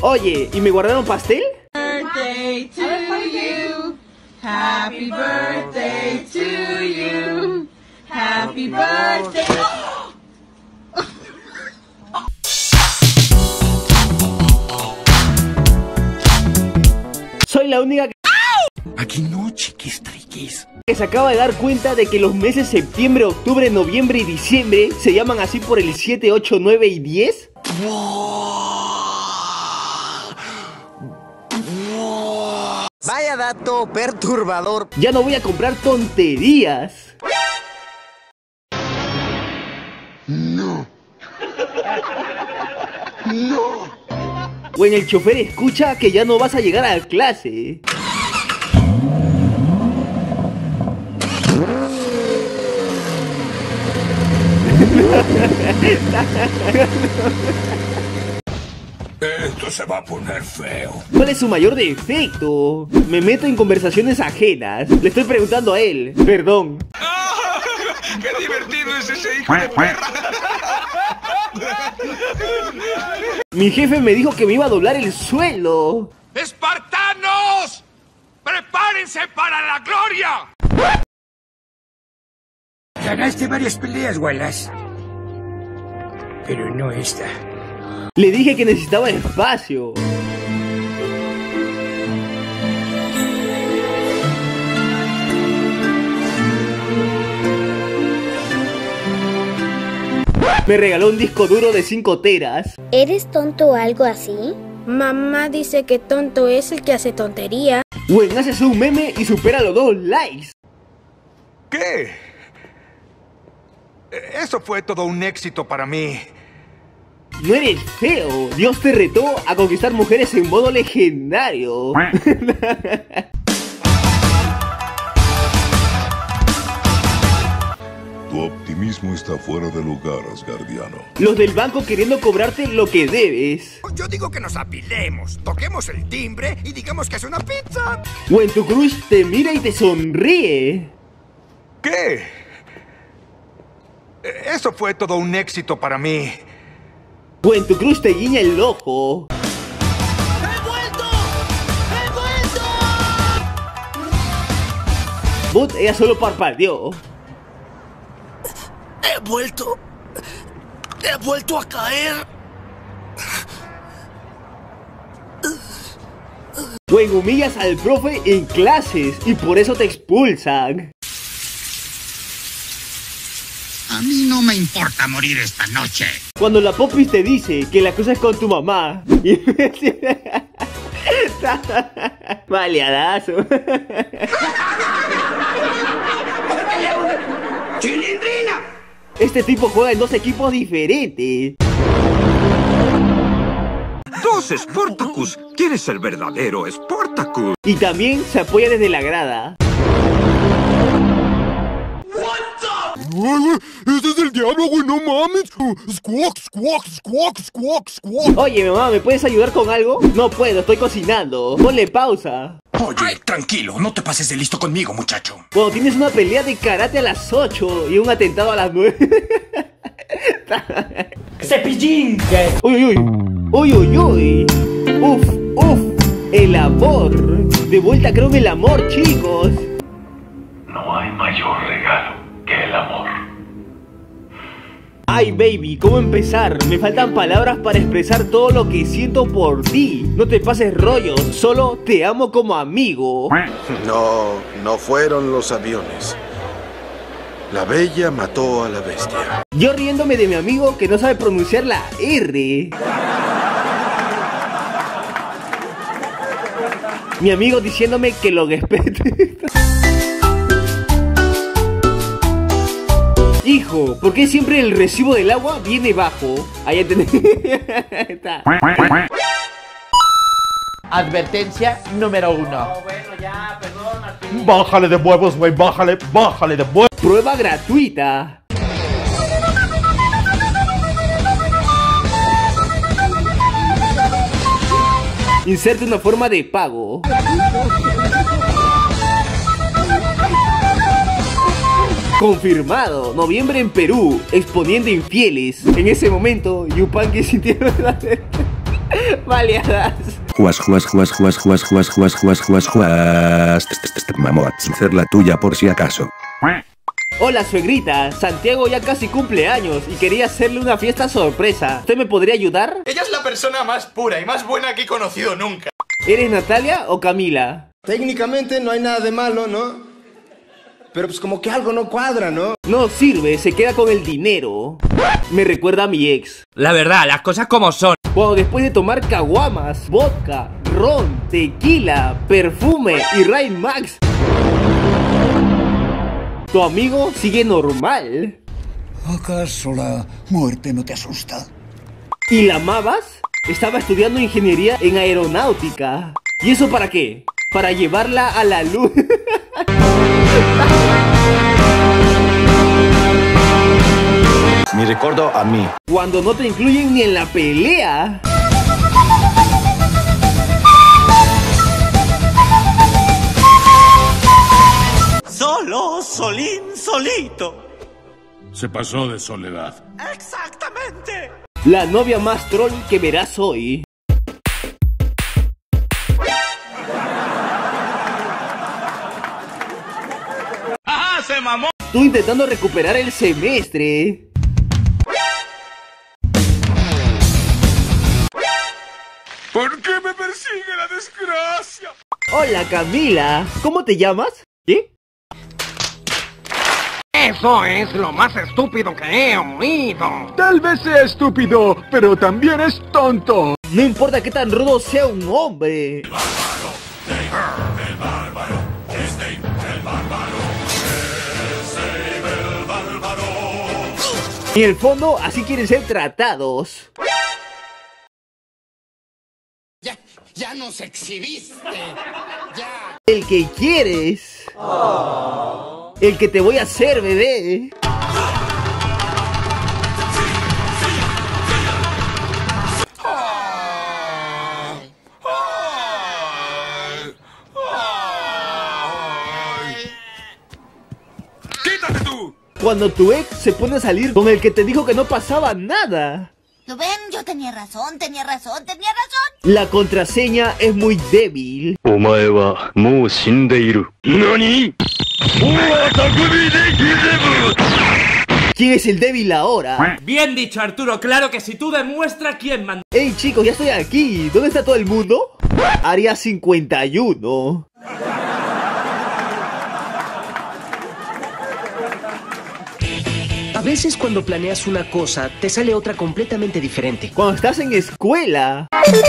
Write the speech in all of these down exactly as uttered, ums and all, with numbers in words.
Oye, ¿y me guardaron pastel? Birthday to you. Happy birthday to you. Happy birthday. Soy la única que... Aquí no, chiquis triquis. que se acaba de dar cuenta de que los meses septiembre, octubre, noviembre y diciembre se llaman así por el siete, ocho, nueve y diez. Vaya dato perturbador. Ya no voy a comprar tonterías. No. No. O en el chofer escucha que ya no vas a llegar a clase. Esto se va a poner feo. ¿Cuál es su mayor defecto? Me meto en conversaciones ajenas. Le estoy preguntando a él. Perdón. ¡Ah! ¡Qué divertido es ese hijo de perra! Mi jefe me dijo que me iba a doblar el sueldo. ¡Espartanos! ¡Prepárense para la gloria! Ganaste varias peleas, Wallace. Pero no esta. Le dije que necesitaba espacio. Me regaló un disco duro de cinco teras. ¿Eres tonto o algo así? Mamá dice que tonto es el que hace tontería. Bueno, haces un meme y supera los dos likes. ¿Qué? Eso fue todo un éxito para mí. No eres feo. Dios te retó a conquistar mujeres en modo legendario. Tu optimismo está fuera de lugar, Asgardiano. Los del banco queriendo cobrarte lo que debes. Yo digo que nos apilemos, toquemos el timbre y digamos que es una pizza. O en tu crush te mira y te sonríe. ¿Qué? Eso fue todo un éxito para mí. O en tu crush te guiña el ojo. ¡He vuelto! ¡He vuelto! But ella solo parpadeó. He vuelto. He vuelto a caer. O en humillas al profe en clases y por eso te expulsan. A mí no me importa morir esta noche. Cuando la popis te dice que la cosa es con tu mamá. Y... Baleadazo. ¡Chilindrina! Este tipo juega en dos equipos diferentes. ¡Dos Sportacus! ¿Quién es el verdadero Sportacus? Y también se apoya desde la grada. ¡Ese es el diablo, güey! ¡No mames! ¡Squawk, squawk, squawk, squawk, squawk! Oye, mamá, ¿me puedes ayudar con algo? No puedo, estoy cocinando. Ponle pausa. Oye, tranquilo, no te pases de listo conmigo, muchacho. Cuando tienes una pelea de karate a las ocho y un atentado a las nueve. ¡Cepillín! ¡Uy, uy, uy! ¡Uy, uy, uy! ¡Uf, uf! El amor. De vuelta creo en el amor, chicos. No hay mayor regalo que el amor. Ay, baby, ¿cómo empezar? Me faltan palabras para expresar todo lo que siento por ti. No te pases rollos, solo te amo como amigo. No, no fueron los aviones. La bella mató a la bestia. Yo riéndome de mi amigo que no sabe pronunciar la R. Mi amigo diciéndome que lo respete. Hijo, ¿por qué siempre el recibo del agua viene bajo? Ahí entendí. Está. Advertencia número uno. Oh, bueno, ya, perdón, Martín. Bájale de huevos, güey, bájale, bájale de huevos. Prueba gratuita. Inserte una forma de pago. Confirmado, noviembre en Perú, exponiendo infieles. En ese momento, Yupanqui sintió la... Baleadas. Juas, juas, juas, juas, juas, juas, juas, juas, juas, juas. Mamot, hacer la tuya por si acaso. Hola suegrita, Santiago ya casi cumple años y quería hacerle una fiesta sorpresa. ¿Usted me podría ayudar? Ella es la persona más pura y más buena que he conocido nunca. ¿Eres Natalia o Camila? Técnicamente no hay nada de malo, ¿no? Pero pues como que algo no cuadra, ¿no? No sirve, se queda con el dinero. Me recuerda a mi ex. La verdad, las cosas como son. Cuando después de tomar caguamas, vodka, ron, tequila, perfume y Rain Max, tu amigo sigue normal. ¿Acaso la muerte no te asusta? ¿Y la amabas? Estaba estudiando ingeniería en aeronáutica. ¿Y eso para qué? Para llevarla a la luz. Mi recuerdo a mí. Cuando no te incluyen ni en la pelea. Solo, solín, solito. Se pasó de soledad. Exactamente. La novia más troll que verás hoy. ¡Ajá, se mamó! Tú intentando recuperar el semestre. ¿Por qué me persigue la desgracia? Hola Camila, ¿cómo te llamas? ¿Qué? Eso es lo más estúpido que he oído. Tal vez sea estúpido, pero también es tonto. No importa qué tan rudo sea un hombre. El bárbaro, Dave, el bárbaro, es Dave, el bárbaro, es Dave, el bárbaro. Y en el fondo, así quieren ser tratados. Ya, ya nos exhibiste. Ya. El que quieres. Oh. El que te voy a hacer, bebé. ¡Quítate tú! Cuando tu ex se pone a salir con el que te dijo que no pasaba nada. ¿Lo ven? Yo tenía razón, tenía razón, tenía razón. La contraseña es muy débil. Omae wa mou shindeiru. ¿Nani? ¿Quién es el débil ahora? Bien dicho, Arturo, claro que si tú demuestras quién manda. Ey chicos, ya estoy aquí. ¿Dónde está todo el mundo? Área cincuenta y uno. A veces cuando planeas una cosa, te sale otra completamente diferente. Cuando estás en escuela.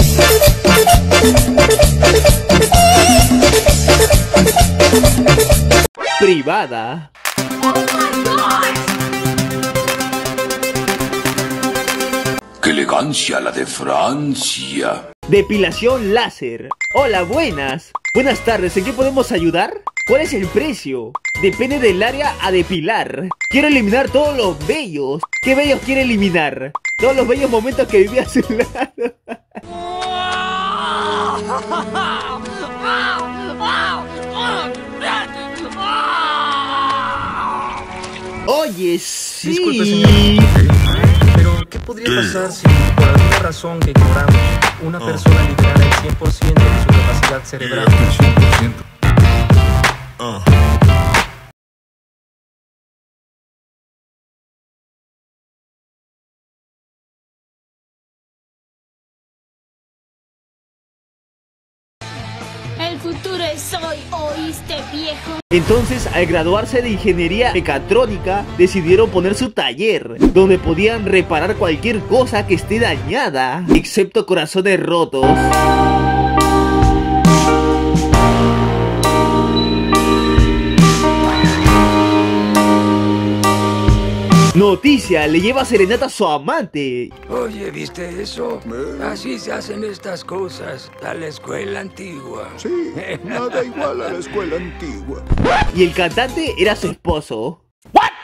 Privada. ¡Qué elegancia la de Francia! Depilación láser. Hola, buenas. Buenas tardes, ¿en qué podemos ayudar? ¿Cuál es el precio? Depende del área a depilar. Quiero eliminar todos los vellos. ¿Qué vellos quiere eliminar? Todos los bellos momentos que viví a su lado. Oye, sí. Disculpe, señor. Pero, ¿qué podría pasar si, por alguna razón que cobramos, una persona liberara el cien por ciento de su capacidad cerebral? cien por ciento. Ah. El futuro es hoy, ¿oíste, viejo? Entonces, al graduarse de ingeniería mecatrónica, decidieron poner su taller, donde podían reparar cualquier cosa que esté dañada, excepto corazones rotos. Noticia, le lleva serenata a su amante. Oye, ¿viste eso? Así se hacen estas cosas. A la escuela antigua. Sí, nada igual a la escuela antigua. Y el cantante era su esposo. ¿What?